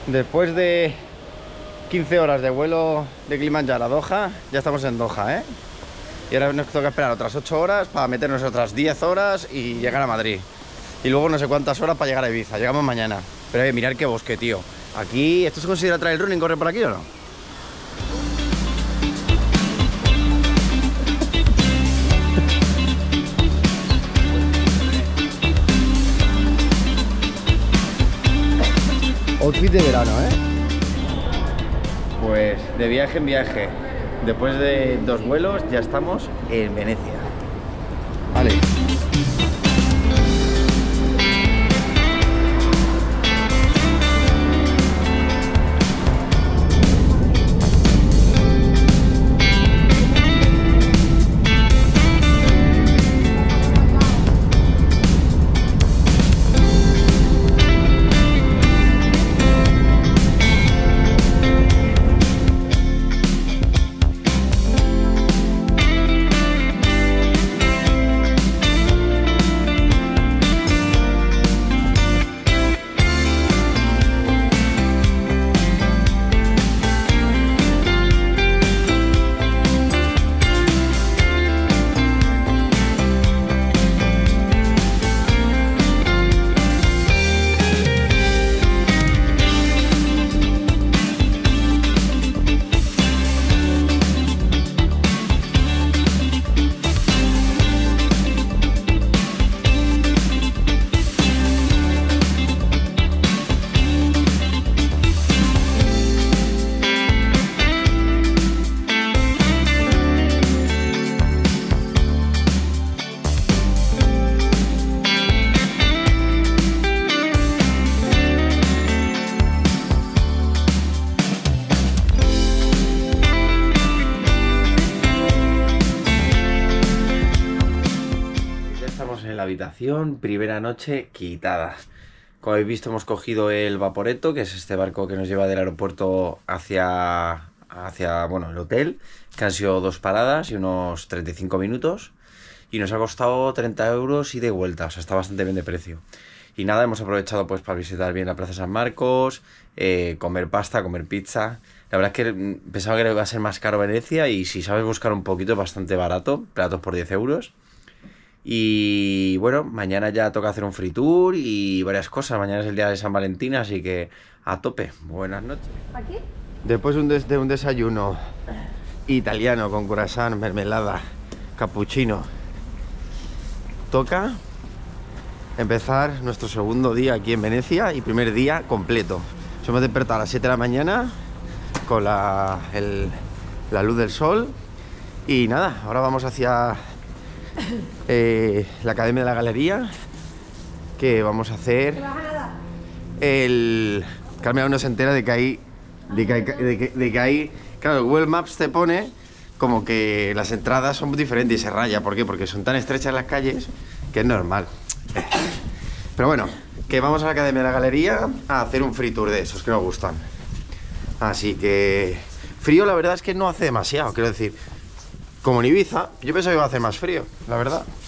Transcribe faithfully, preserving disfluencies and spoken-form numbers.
Después de quince horas de vuelo de Kilimanjaro a Doha, ya estamos en Doha, ¿eh? Y ahora nos toca esperar otras ocho horas para meternos otras diez horas y llegar a Madrid. Y luego no sé cuántas horas para llegar a Ibiza. Llegamos mañana. Pero eh, mirad qué bosque, tío. Aquí, ¿esto se considera trail running, correr por aquí o no? Outfit de verano, ¿eh? Pues de viaje en viaje. Después de dos vuelos ya estamos en Venecia. Vale. En la habitación, primera noche quitada. Como habéis visto, hemos cogido el Vaporetto, que es este barco que nos lleva del aeropuerto hacia, hacia bueno, el hotel, que han sido dos paradas y unos treinta y cinco minutos, y nos ha costado treinta euros y de vuelta, o sea, está bastante bien de precio. Y nada, hemos aprovechado pues para visitar bien la Plaza San Marcos, eh, comer pasta, comer pizza. La verdad es que pensaba que iba a ser más caro Venecia, y si sabes buscar un poquito es bastante barato, platos por diez euros. Y bueno, mañana ya toca hacer un free tour y varias cosas. Mañana es el día de San Valentín, así que a tope. Buenas noches. ¿Aquí? Después un des de un desayuno italiano con croissant, mermelada, cappuccino, toca empezar nuestro segundo día aquí en Venecia y primer día completo. Nos hemos despertado a las siete de la mañana con la, el, la luz del sol. Y nada, ahora vamos hacia Eh, la Academia de la Galería, que vamos a hacer el... Carmen aún no se entera de que hay de que hay, de que, de que hay claro, Google Maps te pone como que las entradas son muy diferentes y se raya. ¿Por qué? Porque son tan estrechas las calles que es normal. Pero bueno, que vamos a la Academia de la Galería a hacer un free tour de esos que nos gustan. Así que frío la verdad es que no hace demasiado, quiero decir. Como en Ibiza, yo pensaba que iba a hacer más frío, la verdad.